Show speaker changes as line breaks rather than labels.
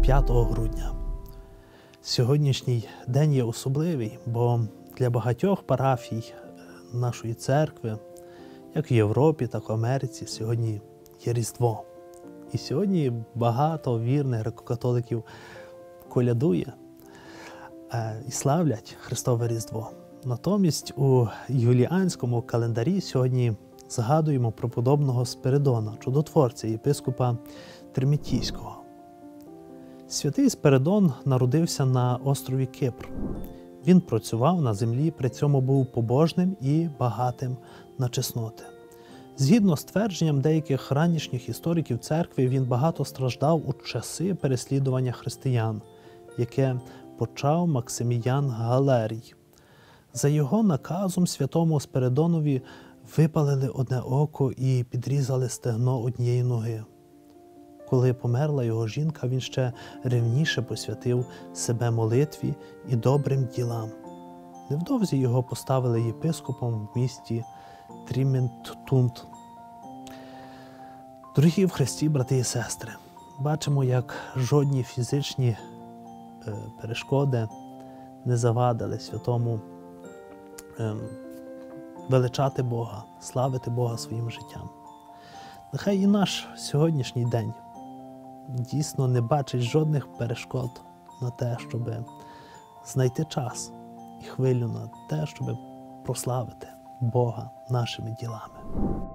5 грудня. Сьогоднішній день є особливий, бо для багатьох парафій нашої церкви, як в Європі, так і в Америці, сьогодні є Різдво. І сьогодні багато вірних греко-католиків колядує і славлять Христове Різдво. Натомість у юліанському календарі сьогодні згадуємо преподобного Спиридона, чудотворця, єпископа Тримітійського. Святий Спиридон народився на острові Кипр. Він працював на землі, при цьому був побожним і багатим на чесноти. Згідно з твердженням деяких ранішніх істориків церкви, він багато страждав у часи переслідування християн, яке почав Максиміян Галерій. За його наказом святому Спиридонові випалили одне око і підрізали стегно однієї ноги. Коли померла його жінка, він ще ревніше посвятив себе молитві і добрим ділам. Невдовзі його поставили єпископом в місті Тріментунт. Дорогі в Христі, брати і сестри, бачимо, як жодні фізичні перешкоди не завадили святому величати Бога, славити Бога своїм життям. Нехай і наш сьогоднішній день дійсно не бачить жодних перешкод на те, щоб знайти час і хвилю на те, щоб прославити Бога нашими ділами.